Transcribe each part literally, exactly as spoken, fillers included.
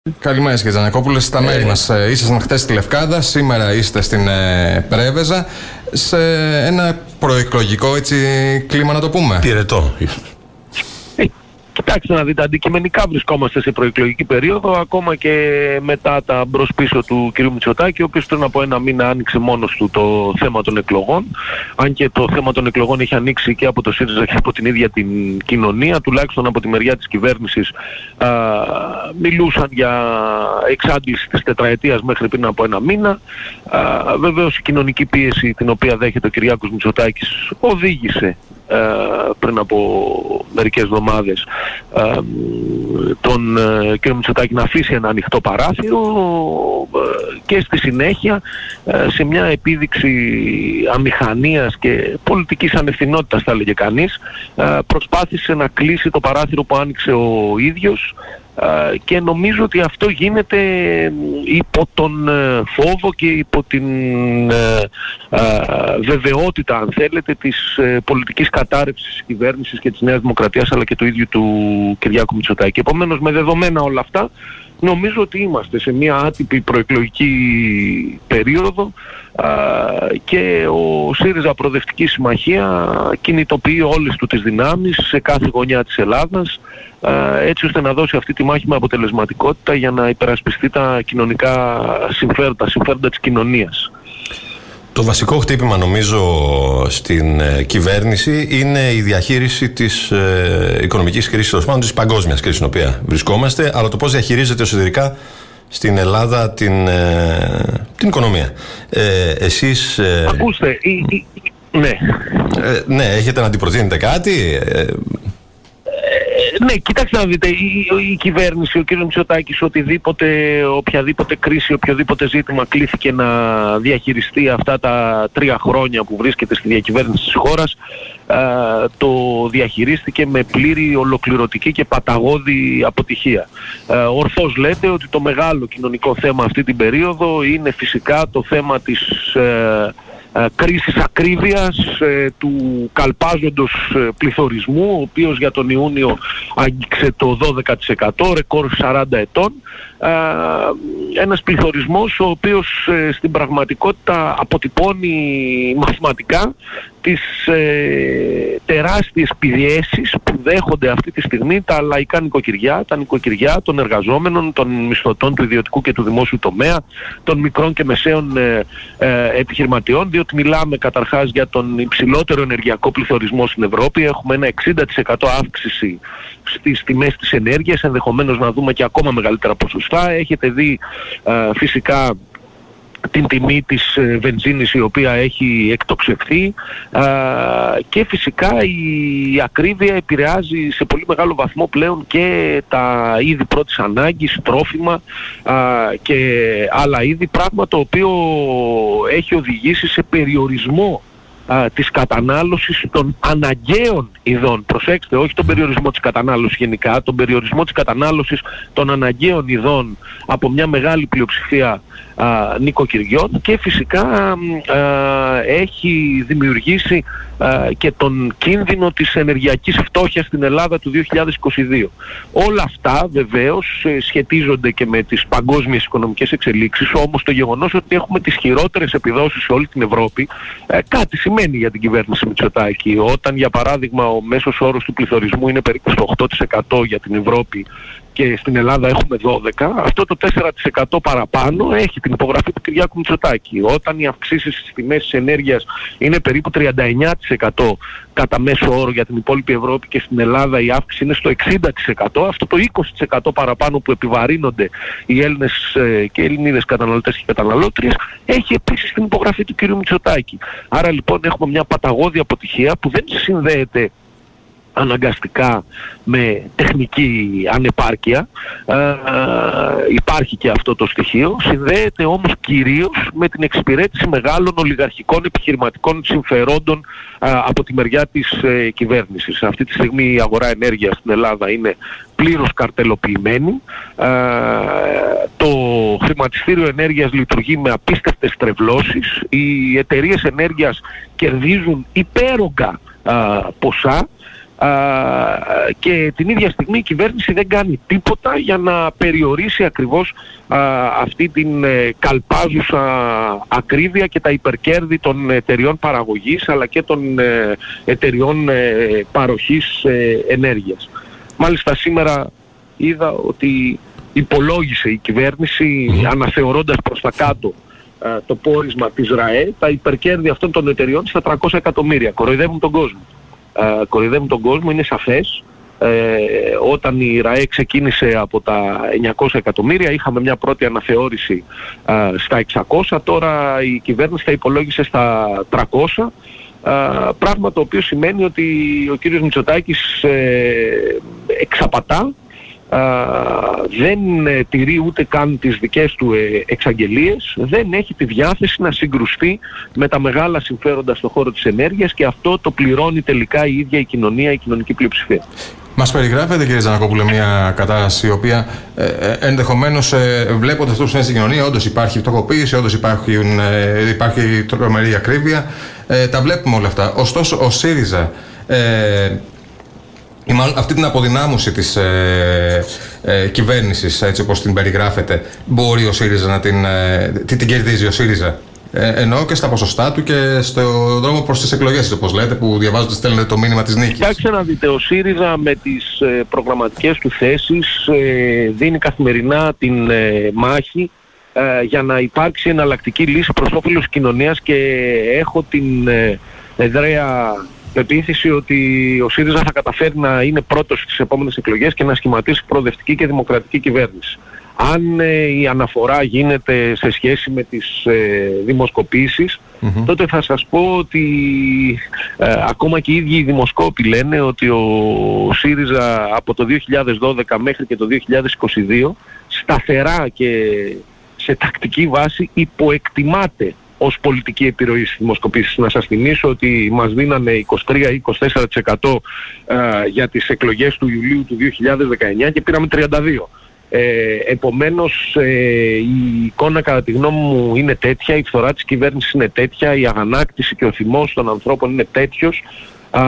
Καλημέρα κύριε Τζανακόπουλε, στα μέρη μας. Ήσασταν χτες στη Λευκάδα, σήμερα είστε στην ε, Πρέβεζα, σε ένα προεκλογικό έτσι, κλίμα να το πούμε. Πυρετό. Ε, κοιτάξτε να δείτε, αντικειμενικά βρισκόμαστε σε προεκλογική περίοδο, ακόμα και μετά τα μπρος πίσω του κ. Μητσοτάκη, ο οποίος πριν από ένα μήνα άνοιξε μόνος του το θέμα των εκλογών. Αν και το θέμα των εκλογών έχει ανοίξει και από το ΣΥΡΙΖΑ και από την ίδια την κοινωνία, τουλάχιστον από τη μεριά της κυβέρνησης, α, μιλούσαν για εξάντληση της τετραετίας μέχρι πριν από ένα μήνα. Α, βεβαίως η κοινωνική πίεση την οποία δέχεται ο Κυριάκος Μητσοτάκης οδήγησε α, πριν από μερικές εβδομάδες α, τον α, κ. Μητσοτάκη να αφήσει ένα ανοιχτό παράθυρο α, και στη συνέχεια α, σε μια επίδειξη αμηχανίας και πολιτικής ανευθυνότητας, θα έλεγε κανείς, α, προσπάθησε να κλείσει το παράθυρο που άνοιξε ο ίδιος. Uh, και νομίζω ότι αυτό γίνεται υπό τον uh, φόβο και υπό την uh, uh, βεβαιότητα, αν θέλετε, της uh, πολιτικής κατάρρευσης της κυβέρνησης και της Νέας Δημοκρατίας, αλλά και του ίδιου του Κυριάκου Μητσοτάκη. Επομένως, με δεδομένα όλα αυτά, νομίζω ότι είμαστε σε μια άτυπη προεκλογική περίοδο α, και ο ΣΥΡΙΖΑ Προοδευτική Συμμαχία κινητοποιεί όλες του τις δυνάμεις σε κάθε γωνιά της Ελλάδας, α, έτσι ώστε να δώσει αυτή τη μάχη με αποτελεσματικότητα για να υπερασπιστεί τα κοινωνικά συμφέροντα, συμφέροντα της κοινωνίας. Το βασικό χτύπημα, νομίζω, στην ε, κυβέρνηση είναι η διαχείριση της ε, οικονομικής κρίσης, τέλος πάντων της παγκόσμιας κρίσης στην οποία βρισκόμαστε, αλλά το πώς διαχειρίζεται εσωτερικά στην Ελλάδα την, ε, την οικονομία. Ε, εσείς... Ε, Ακούστε, η, η, ναι. Ε, ναι, έχετε να αντιπροτείνετε κάτι... Ε, Ναι, κοιτάξτε να δείτε, η, η κυβέρνηση, ο κ. Μητσοτάκης, οτιδήποτε, οποιαδήποτε κρίση, οποιοδήποτε ζήτημα κλήθηκε να διαχειριστεί αυτά τα τρία χρόνια που βρίσκεται στη διακυβέρνηση της χώρας, α, το διαχειρίστηκε με πλήρη, ολοκληρωτική και παταγώδη αποτυχία. Α, ορθώς λέτε ότι το μεγάλο κοινωνικό θέμα αυτή την περίοδο είναι φυσικά το θέμα της... Ε, κρίσης ακρίβειας, ε, του καλπάζοντος ε, πληθωρισμού, ο οποίος για τον Ιούνιο άγγιξε το δώδεκα τοις εκατό, ρεκόρ σαράντα ετών. Ε, ένας πληθωρισμός ο οποίος ε, στην πραγματικότητα αποτυπώνει μαθηματικά τις ε, τεράστιες πιέσεις που δέχονται αυτή τη στιγμή τα λαϊκά νοικοκυριά, τα νοικοκυριά των εργαζόμενων, των μισθωτών του ιδιωτικού και του δημόσιου τομέα, των μικρών και μεσαίων ε, ε, επιχειρηματιών, διότι μιλάμε καταρχάς για τον υψηλότερο ενεργειακό πληθωρισμό στην Ευρώπη. Έχουμε ένα εξήντα τοις εκατό αύξηση στις τιμές της ενέργειας, ενδεχομένως να δούμε και ακόμα μεγαλύτερα ποσοστά. Έχετε δει ε, φυσικά την τιμή της ε, βενζίνης, η οποία έχει εκτοξευθεί, α, και φυσικά η ακρίβεια επηρεάζει σε πολύ μεγάλο βαθμό πλέον και τα είδη πρώτης ανάγκης, τρόφιμα α, και άλλα είδη, πράγμα το οποίο έχει οδηγήσει σε περιορισμό α, της κατανάλωσης των αναγκαίων ειδών. Προσέξτε, όχι τον περιορισμό της κατανάλωσης γενικά, τον περιορισμό της κατανάλωσης των αναγκαίων ειδών από μια μεγάλη πλειοψηφία α, νοικοκυριών, και φυσικά α, έχει δημιουργήσει α, και τον κίνδυνο της ενεργειακής φτώχειας στην Ελλάδα του δύο χιλιάδες είκοσι δύο. Όλα αυτά βεβαίως σχετίζονται και με τις παγκόσμιες οικονομικές εξελίξεις, όμως το γεγονός ότι έχουμε τις χειρότερες επιδόσεις σε όλη την Ευρώπη ε, κάτι σημαίνει για την κυβέρνηση Μητσοτάκη. Όταν για παράδειγμα ο μέσος όρος του πληθωρισμού είναι περίπου στο οκτώ τοις εκατό για την Ευρώπη και στην Ελλάδα έχουμε δώδεκα τοις εκατό, αυτό το τέσσερα τοις εκατό παραπάνω έχει την υπογραφή του Κυριάκου Μητσοτάκη. Όταν οι αυξήσεις στις τιμές της ενέργειας είναι περίπου τριάντα εννέα τοις εκατό κατά μέσο όρο για την υπόλοιπη Ευρώπη, και στην Ελλάδα η αύξηση είναι στο εξήντα τοις εκατό, αυτό το είκοσι τοις εκατό παραπάνω που επιβαρύνονται οι Έλληνες ε, και Ελληνίδες καταναλωτές και καταναλώτριες, έχει επίσης την υπογραφή του κ. Μητσοτάκη. Άρα λοιπόν έχουμε μια παταγώδη αποτυχία που δεν συνδέεται αναγκαστικά με τεχνική ανεπάρκεια, ε, ε, υπάρχει και αυτό το στοιχείο, συνδέεται όμως κυρίως με την εξυπηρέτηση μεγάλων ολιγαρχικών επιχειρηματικών συμφερόντων ε, από τη μεριά της ε, κυβέρνησης. Αυτή τη στιγμή η αγορά ενέργειας στην Ελλάδα είναι πλήρως καρτελοποιημένη, ε, το χρηματιστήριο ενέργειας λειτουργεί με απίστευτες τρευλώσεις, οι εταιρείες ενέργειας κερδίζουν υπέρογκα ε, ποσά, και την ίδια στιγμή η κυβέρνηση δεν κάνει τίποτα για να περιορίσει ακριβώς α, αυτή την ε, καλπάζουσα ακρίβεια και τα υπερκέρδη των εταιριών παραγωγής αλλά και των ε, εταιριών ε, παροχής ε, ενέργειας. Μάλιστα σήμερα είδα ότι υπολόγισε η κυβέρνηση mm-hmm. αναθεωρώντας προς τα κάτω α, το πόρισμα της ΡΑΕ τα υπερκέρδη αυτών των εταιριών στα τριακόσια εκατομμύρια. Κοροϊδεύουν τον κόσμο. Uh, κοροϊδεύουν τον κόσμο, είναι σαφές. Uh, όταν η ΡΑΕ ξεκίνησε από τα εννιακόσια εκατομμύρια είχαμε μια πρώτη αναθεώρηση uh, στα εξακόσια, τώρα η κυβέρνηση τα υπολόγισε στα τριακόσια, uh, πράγμα το οποίο σημαίνει ότι ο κύριος Μητσοτάκης uh, εξαπατά, Uh, δεν ε, τηρεί ούτε καν τις δικές του ε, εξαγγελίες, δεν έχει τη διάθεση να συγκρουστεί με τα μεγάλα συμφέροντα στον χώρο της ενέργειας και αυτό το πληρώνει τελικά η ίδια η κοινωνία, η κοινωνική πλειοψηφία. Μας περιγράφεται, κύριε Τζανακόπουλε, μια κατάσταση η οποία ε, ε, ενδεχομένως ε, βλέποντας αυτό που συμβαίνει στην κοινωνία, όντως υπάρχει φτωχοποίηση, όντως υπάρχουν, ε, υπάρχει τρομερή ακρίβεια, ε, τα βλέπουμε όλα αυτά. Ωστόσο, ο ΣΥΡΙΖΑ ε, ή μάλλον αυτή την αποδυνάμωση της ε, ε, κυβέρνησης, έτσι όπως την περιγράφεται, μπορεί ο ΣΥΡΙΖΑ να την, ε, την, την κερδίζει ο ΣΥΡΙΖΑ. Ε, εννοώ και στα ποσοστά του και στο δρόμο προς τις εκλογές, όπως λέτε, που διαβάζετε, στέλνετε το μήνυμα της νίκης. Κοιτάξτε να δείτε, ο ΣΥΡΙΖΑ με τις ε, προγραμματικές του θέσεις ε, δίνει καθημερινά την ε, μάχη ε, για να υπάρξει εναλλακτική λύση προς όφελος κοινωνίας και έχω την ε, εδραία πεποίθηση ότι ο ΣΥΡΙΖΑ θα καταφέρει να είναι πρώτος στις επόμενες εκλογές και να σχηματίσει προοδευτική και δημοκρατική κυβέρνηση. Αν ε, η αναφορά γίνεται σε σχέση με τις ε, δημοσκοπήσεις, mm-hmm. τότε θα σας πω ότι ε, ακόμα και οι ίδιοι οι δημοσκόποι λένε ότι ο ΣΥΡΙΖΑ από το δύο χιλιάδες δώδεκα μέχρι και το δύο χιλιάδες είκοσι δύο σταθερά και σε τακτική βάση υποεκτιμάται ως πολιτική επιρροή στις δημοσκοπήσεις. Να σας θυμίσω ότι μας δίνανε είκοσι τρία με είκοσι τέσσερα τοις εκατό ε, για τις εκλογές του Ιουλίου του δύο χιλιάδες δεκαεννιά και πήραμε τριάντα δύο. Ε, επομένως ε, η εικόνα κατά τη γνώμη μου είναι τέτοια, η φθορά της κυβέρνησης είναι τέτοια, η αγανάκτηση και ο θυμός των ανθρώπων είναι τέτοιος, α,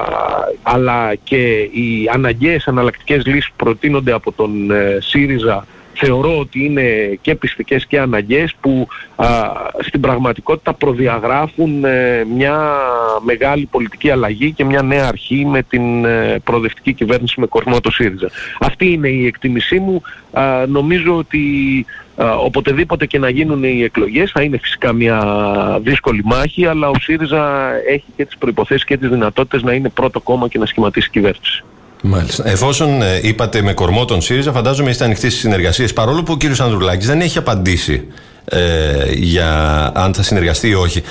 αλλά και οι αναγκαίες αναλλακτικές λύσεις που προτείνονται από τον ε, ΣΥΡΙΖΑ θεωρώ ότι είναι και πιστικές και αναγκαίες που α, στην πραγματικότητα προδιαγράφουν ε, μια μεγάλη πολιτική αλλαγή και μια νέα αρχή με την ε, προοδευτική κυβέρνηση με κορμό το ΣΥΡΙΖΑ. Αυτή είναι η εκτίμησή μου. Α, νομίζω ότι α, οποτεδήποτε και να γίνουν οι εκλογές θα είναι φυσικά μια δύσκολη μάχη, αλλά ο ΣΥΡΙΖΑ έχει και τις προϋποθέσεις και τις δυνατότητες να είναι πρώτο κόμμα και να σχηματίσει κυβέρνηση. Μάλιστα. Εφόσον ε, είπατε με κορμό τον ΣΥΡΙΖΑ, φαντάζομαι είστε ανοιχτοί στις συνεργασίες, παρόλο που ο κύριος Ανδρουλάκης δεν έχει απαντήσει ε, για αν θα συνεργαστεί ή όχι.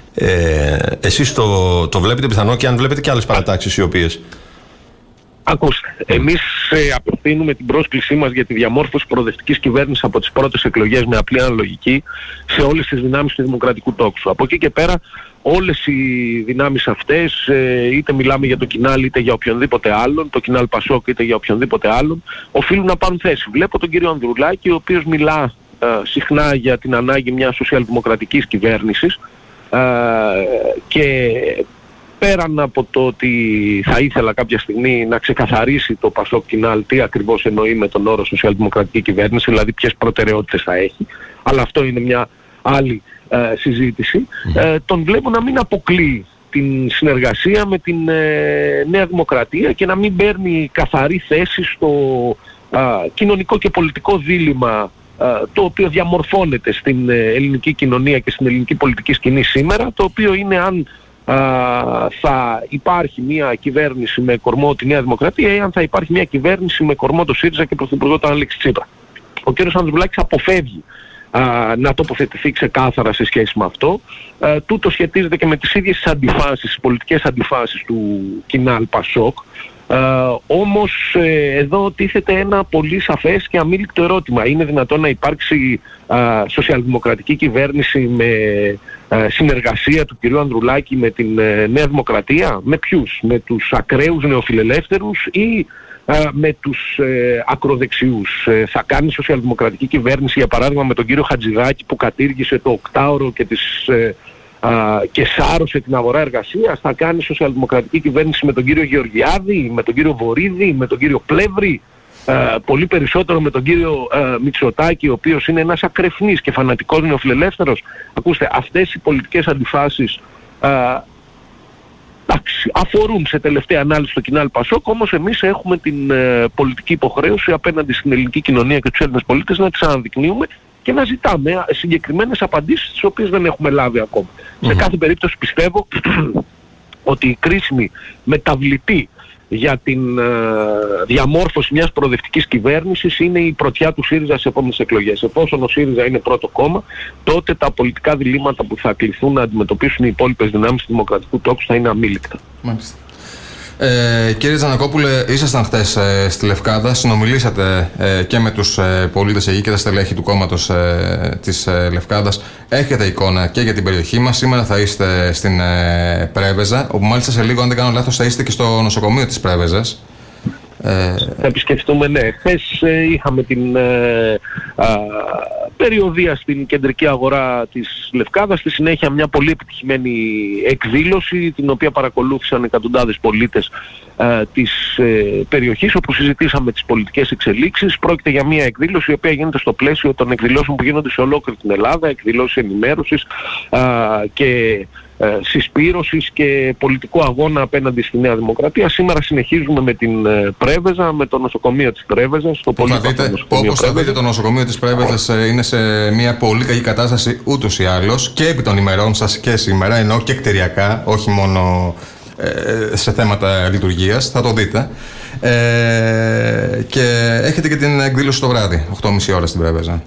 Ε, εσείς το, το βλέπετε πιθανό και αν βλέπετε και άλλες παρατάξεις οι οποίες... Ακούστε, εμείς ε, απευθύνουμε την πρόσκλησή μας για τη διαμόρφωση προοδευτικής κυβέρνησης από τις πρώτες εκλογές με απλή αναλογική σε όλες τις δυνάμεις του δημοκρατικού τόξου. Από εκεί και πέρα όλες οι δυνάμεις αυτές, ε, είτε μιλάμε για το Κινάλ είτε για οποιονδήποτε άλλον, το Κινάλ Πασόκ είτε για οποιονδήποτε άλλον, οφείλουν να πάρουν θέση. Βλέπω τον κύριο Ανδρουλάκη, ο οποίος μιλά ε, συχνά για την ανάγκη μιας σοσιαλδημοκρατικής κυβέρνησης ε, και πέραν από το ότι θα ήθελα κάποια στιγμή να ξεκαθαρίσει το Πασόκ Κινάλ τι ακριβώς εννοεί με τον όρο σοσιαλδημοκρατική κυβέρνηση, δηλαδή ποιες προτεραιότητες θα έχει, αλλά αυτό είναι μια άλλη ε, συζήτηση, ε, τον βλέπω να μην αποκλείει την συνεργασία με την ε, Νέα Δημοκρατία και να μην παίρνει καθαρή θέση στο ε, κοινωνικό και πολιτικό δίλημμα ε, το οποίο διαμορφώνεται στην ε, ελληνική κοινωνία και στην ελληνική πολιτική σκηνή σήμερα, το οποίο είναι αν Uh, θα υπάρχει μια κυβέρνηση με κορμό τη Νέα Δημοκρατία ή αν θα υπάρχει μια κυβέρνηση με κορμό το ΣΥΡΙΖΑ και πρωθυπουργό τον Αλέξη Τσίπρα. Ο κ. Ανδρουλάκης αποφεύγει uh, να τοποθετηθεί ξεκάθαρα σε σχέση με αυτό. Uh, τούτο σχετίζεται και με τις ίδιες τις αντιφάσεις, τις πολιτικές αντιφάσεις του Κινάλ Πασόκ. Uh, όμως ε, εδώ τίθεται ένα πολύ σαφές και αμήλικτο ερώτημα. Είναι δυνατόν να υπάρξει uh, σοσιαλδημοκρατική κυβέρνηση με uh, συνεργασία του κυρίου Ανδρουλάκη με την uh, Νέα Δημοκρατία? Με ποιους? Με τους ακραίους νεοφιλελεύθερους ή uh, με τους uh, ακροδεξιούς? Uh, θα κάνει σοσιαλδημοκρατική κυβέρνηση για παράδειγμα με τον κύριο Χατζηδάκη που κατήργησε το οκτάωρο και τις uh, α, και σάρωσε την αγορά εργασίας. Θα κάνει σοσιαλδημοκρατική κυβέρνηση με τον κύριο Γεωργιάδη, με τον κύριο Βορίδη, με τον κύριο Πλεύρη, α, πολύ περισσότερο με τον κύριο α, Μητσοτάκη, ο οποίος είναι ένας ακρεφνής και φανατικός νεοφιλελεύθερος. Ακούστε, αυτές οι πολιτικές αντιφάσεις α, εντάξει, αφορούν σε τελευταία ανάλυση το Κινάλ Πασόκ, όμως εμείς έχουμε την ε, πολιτική υποχρέωση απέναντι στην ελληνική κοινωνία και τους Έλληνες πολίτες να τις αναδεικνύουμε και να ζητάμε συγκεκριμένες απαντήσεις, τις οποίες δεν έχουμε λάβει ακόμα. Mm-hmm. Σε κάθε περίπτωση πιστεύω ότι η κρίσιμη μεταβλητή για την ε, διαμόρφωση μιας προοδευτικής κυβέρνησης είναι η πρωτιά του ΣΥΡΙΖΑ στις επόμενες εκλογές. Εφόσον ο ΣΥΡΙΖΑ είναι πρώτο κόμμα, τότε τα πολιτικά διλήμματα που θα κληθούν να αντιμετωπίσουν οι υπόλοιπες δυνάμεις του δημοκρατικού τόξου θα είναι αμήλικτα. Μάλιστα. Ε, κύριε Τζανακόπουλε, ήσασταν χτες ε, στη Λευκάδα, συνομιλήσατε ε, και με τους ε, πολίτες εκεί και τα στελέχη του κόμματος ε, της ε, Λευκάδας. Έχετε εικόνα και για την περιοχή μας. Σήμερα θα είστε στην ε, Πρέβεζα, όπου μάλιστα σε λίγο, αν δεν κάνω λάθος, θα είστε και στο νοσοκομείο της Πρέβεζας. Ε... Θα επισκεφτούμε, ναι. Χθες ε, είχαμε την ε, α, περιοδεία στην κεντρική αγορά της Λευκάδας. Στη συνέχεια μια πολύ επιτυχημένη εκδήλωση, την οποία παρακολούθησαν εκατοντάδες πολίτες ε, της ε, περιοχής, όπου συζητήσαμε τις πολιτικές εξελίξεις. Πρόκειται για μια εκδήλωση η οποία γίνεται στο πλαίσιο των εκδηλώσεων που γίνονται σε ολόκληρη την Ελλάδα, εκδηλώσεις ενημέρωσης α, και Ε, συσπήρωσης και πολιτικού αγώνα απέναντι στη Νέα Δημοκρατία. Σήμερα συνεχίζουμε με την ε, Πρέβεζα, με το νοσοκομείο της Πρέβεζας. Το που θα δείτε, όπως θα δείτε, το νοσοκομείο της Πρέβεζας ε, είναι σε μια πολύ καλή κατάσταση ούτως ή άλλως και επί των ημερών σας και σήμερα, ενώ και κτηριακά, όχι μόνο ε, σε θέματα λειτουργίας. Θα το δείτε. Ε, και έχετε και την εκδήλωση το βράδυ, οκτώ και μισή ώρα στην Πρέβεζα.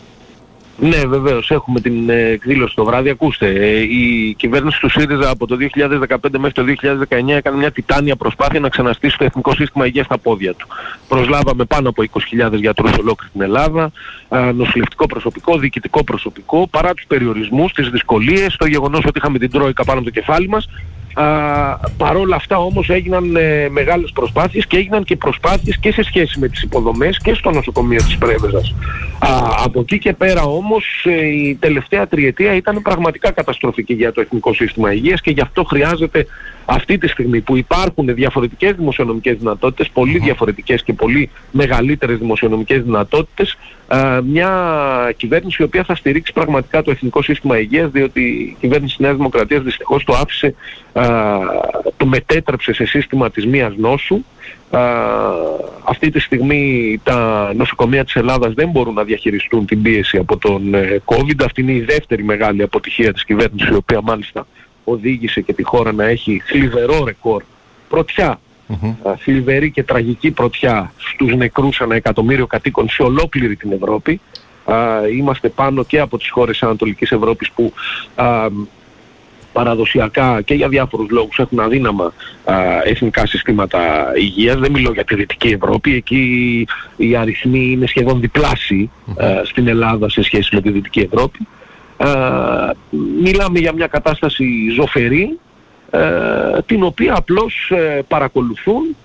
Ναι, βεβαίως, έχουμε την ε, εκδήλωση το βράδυ. Ακούστε, ε, η κυβέρνηση του ΣΥΡΙΖΑ από το δύο χιλιάδες δεκαπέντε μέχρι το δύο χιλιάδες δεκαεννιά έκανε μια τιτάνια προσπάθεια να ξαναστήσει το Εθνικό Σύστημα Υγείας στα πόδια του. Προσλάβαμε πάνω από είκοσι χιλιάδες γιατρούς σε ολόκληρη την Ελλάδα, ε, νοσηλευτικό προσωπικό, διοικητικό προσωπικό, παρά τους περιορισμούς, τις δυσκολίες, το γεγονός ότι είχαμε την Τρόικα πάνω από το κεφάλι μας. Uh, παρόλα αυτά όμως έγιναν ε, μεγάλες προσπάθειες και έγιναν και προσπάθειες και σε σχέση με τις υποδομές και στο νοσοκομείο της Πρέβεζας. Uh, από εκεί και πέρα όμως ε, η τελευταία τριετία ήταν πραγματικά καταστροφική για το Εθνικό Σύστημα Υγείας και γι' αυτό χρειάζεται αυτή τη στιγμή που υπάρχουν διαφορετικές δημοσιονομικές δυνατότητες, πολύ διαφορετικές και πολύ μεγαλύτερες δημοσιονομικές δυνατότητες, uh, μια κυβέρνηση η οποία θα στηρίξει πραγματικά το Εθνικό Σύστημα Υγείας, διότι η κυβέρνηση της Νέας Δημοκρατίας δυστυχώς το άφησε, Uh, το μετέτρεψε σε σύστημα της μίας νόσου. Uh, αυτή τη στιγμή τα νοσοκομεία της Ελλάδας δεν μπορούν να διαχειριστούν την πίεση από τον uh, COVID. Αυτή είναι η δεύτερη μεγάλη αποτυχία της κυβέρνησης, η οποία μάλιστα οδήγησε και τη χώρα να έχει θλιβερό ρεκόρ πρωτιά, mm-hmm. uh, θλιβερή και τραγική πρωτιά στους νεκρούς ανά εκατομμύριο κατοίκων σε ολόκληρη την Ευρώπη. Uh, είμαστε πάνω και από τις χώρες Ανατολικής Ευρώπης που uh, παραδοσιακά και για διάφορους λόγους έχουν αδύναμα α, εθνικά συστήματα υγείας. Δεν μιλώ για τη Δυτική Ευρώπη, εκεί οι αριθμοί είναι σχεδόν διπλάσιοι α, στην Ελλάδα σε σχέση με τη Δυτική Ευρώπη. Α, μιλάμε για μια κατάσταση ζωφερή, α, την οποία απλώς α, παρακολουθούν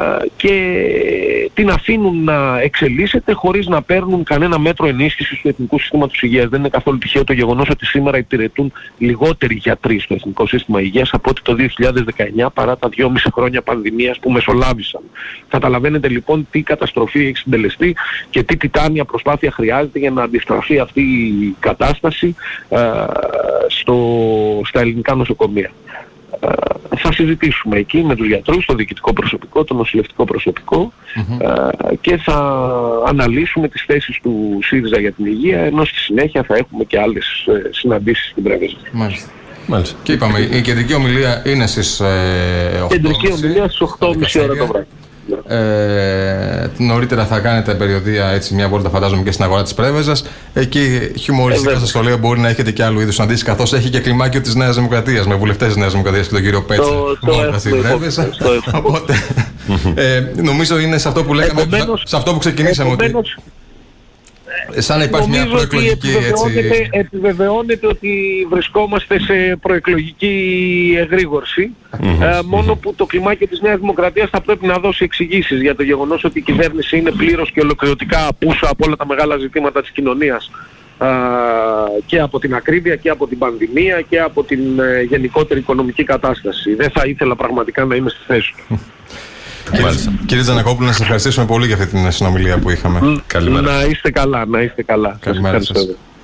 και την αφήνουν να εξελίσσεται χωρίς να παίρνουν κανένα μέτρο ενίσχυσης του Εθνικού Συστήματος Υγείας. Δεν είναι καθόλου τυχαίο το γεγονός ότι σήμερα υπηρετούν λιγότεροι γιατροί στο Εθνικό Σύστημα Υγείας από ότι το δύο χιλιάδες δεκαεννιά, παρά τα δυόμιση χρόνια πανδημίας που μεσολάβησαν. Καταλαβαίνετε λοιπόν τι καταστροφή έχει συντελεστεί και τι τιτάνια προσπάθεια χρειάζεται για να αντιστραφεί αυτή η κατάσταση α, στο, στα ελληνικά νοσοκομεία. Uh, θα συζητήσουμε εκεί με τους γιατρούς, το διοικητικό προσωπικό, το νοσηλευτικό προσωπικό mm-hmm. uh, και θα αναλύσουμε τις θέσεις του ΣΥΡΙΖΑ για την υγεία, ενώ στη συνέχεια θα έχουμε και άλλες uh, συναντήσεις στην Πρέβεζα. Μάλιστα. Μάλιστα. Και είπαμε, η κεντρική ομιλία είναι στις ε, οκτώ και μισή. Κεντρική ομιλία στις οκτώ και μισή ώρα το βράδυ. Ε, νωρίτερα θα κάνετε περιοδεία, έτσι, μια βόλτα φαντάζομαι και στην αγορά της Πρέβεζας. Εκεί χιουμοριστικά ε, σας το λέω, μπορεί να έχετε και άλλου είδους συναντήσεις, καθώς έχει και κλιμάκιο της Νέας Δημοκρατίας με βουλευτές της Νέας Δημοκρατίας και τον κύριο Πέτσα. Βόλτα στην Πρέβεζα. Οπότε ε, νομίζω είναι σε αυτό που λέγαμε, επομένως, σε αυτό που ξεκινήσαμε. Επομένως, ότι σαν να υπάρχει μια προεκλογική επιβεβαιώνεται, έτσι... επιβεβαιώνεται ότι βρισκόμαστε σε προεκλογική εγρήγορση. Mm-hmm. Ε, μόνο που το κλιμάκιο της Νέας Δημοκρατίας θα πρέπει να δώσει εξηγήσεις για το γεγονός ότι η κυβέρνηση είναι πλήρως και ολοκληρωτικά απούσα από όλα τα μεγάλα ζητήματα της κοινωνίας. και από την ακρίβεια και από την πανδημία και από την γενικότερη οικονομική κατάσταση. Δεν θα ήθελα πραγματικά να είμαι στη θέση του. Κύριε, κύριε Τζανακόπουλο, να σας ευχαριστήσουμε πολύ για αυτή την συνομιλία που είχαμε. Καλημέρα. Να είστε καλά, να είστε καλά. Καλημέρα σας.